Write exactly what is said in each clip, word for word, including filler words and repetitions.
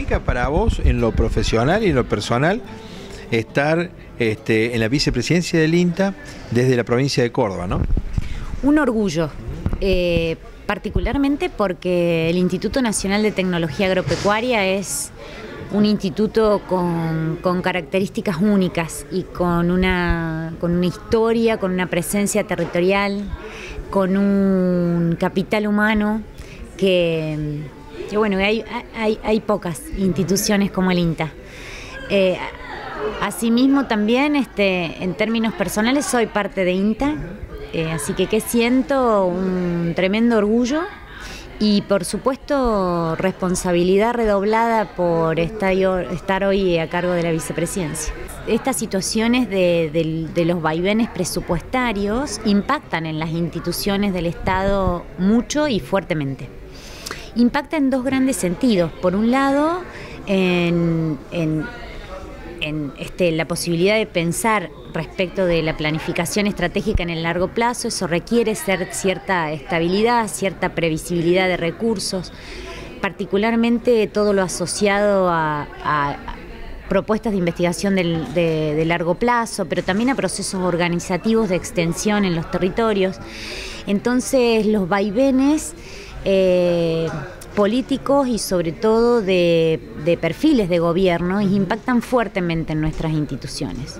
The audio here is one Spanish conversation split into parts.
significa para vos, en lo profesional y en lo personal, estar este, en la vicepresidencia del INTA desde la provincia de Córdoba, ¿no? Un orgullo, eh, particularmente porque el Instituto Nacional de Tecnología Agropecuaria es un instituto con, con características únicas y con una, con una historia, con una presencia territorial, con un capital humano que, que bueno, hay, hay, hay pocas instituciones como el INTA. Eh, asimismo también, este, en términos personales, soy parte de INTA, eh, así que que siento un tremendo orgullo y por supuesto responsabilidad redoblada por estar hoy a cargo de la vicepresidencia. Estas situaciones de, de, de los vaivenes presupuestarios impactan en las instituciones del Estado mucho y fuertemente. Impacta en dos grandes sentidos. Por un lado, en, en, en este, la posibilidad de pensar respecto de la planificación estratégica en el largo plazo. Eso requiere ser cierta estabilidad, cierta previsibilidad de recursos, particularmente todo lo asociado a, a propuestas de investigación del, de, de largo plazo, pero también a procesos organizativos de extensión en los territorios. Entonces los vaivenes eh, políticos y sobre todo de, de perfiles de gobierno impactan fuertemente en nuestras instituciones.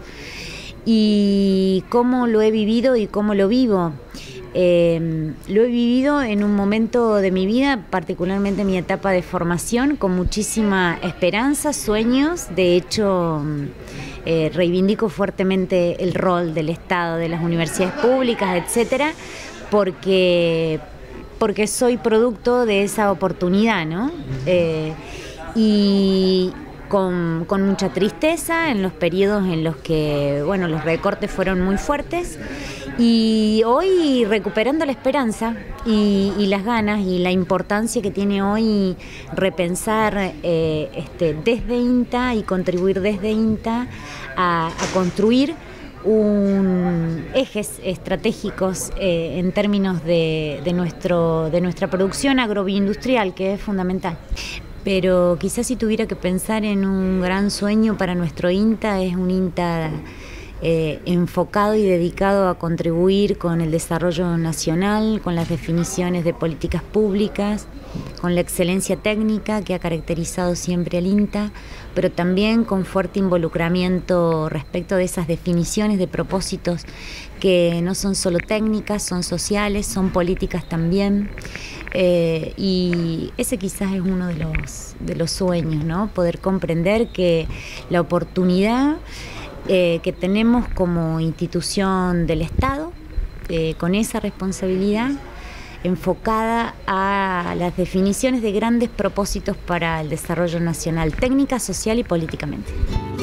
Y cómo lo he vivido y cómo lo vivo. Eh, lo he vivido en un momento de mi vida, particularmente mi etapa de formación, con muchísima esperanza, sueños. De hecho, eh, reivindico fuertemente el rol del Estado, de las universidades públicas, etcétera, porque, porque soy producto de esa oportunidad, ¿no? Eh, y Con, con mucha tristeza en los periodos en los que, bueno, los recortes fueron muy fuertes, y hoy recuperando la esperanza y, y las ganas y la importancia que tiene hoy repensar eh, este, desde INTA y contribuir desde INTA a, a construir un, ejes estratégicos eh, en términos de, de, nuestro, de nuestra producción agroindustrial, que es fundamental. Pero quizás si tuviera que pensar en un gran sueño para nuestro INTA, es un INTA eh, enfocado y dedicado a contribuir con el desarrollo nacional, con las definiciones de políticas públicas, con la excelencia técnica que ha caracterizado siempre al INTA, pero también con fuerte involucramiento respecto de esas definiciones de propósitos que no son solo técnicas, son sociales, son políticas también. Eh, y ese quizás es uno de los, de los sueños, ¿no? Poder comprender que la oportunidad eh, que tenemos como institución del Estado, eh, con esa responsabilidad enfocada a las definiciones de grandes propósitos para el desarrollo nacional, técnica, social y políticamente.